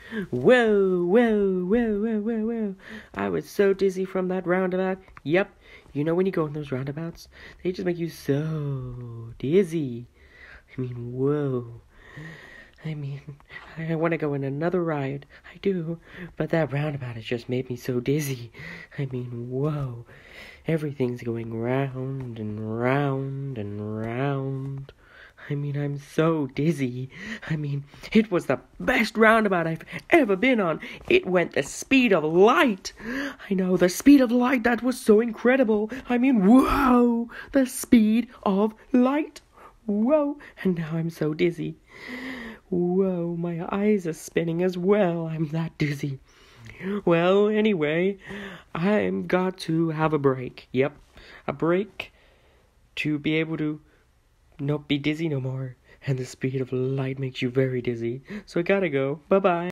Whoa, whoa, whoa, whoa, whoa, whoa. I was so dizzy from that roundabout. Yep. You know when you go in those roundabouts, they just make you so dizzy. Whoa. I want to go in another ride. I do. But that roundabout has just made me so dizzy. Whoa. Everything's going round and round and round. I'm so dizzy. It was the best roundabout I've ever been on. It went the speed of light. I know, the speed of light. That was so incredible. Whoa. The speed of light. Whoa. And now I'm so dizzy. Whoa, my eyes are spinning as well. I'm that dizzy. Well, anyway, I've got to have a break. Yep, a break to be able to not be dizzy no more. And the speed of light makes you very dizzy. So I gotta go. Bye-bye.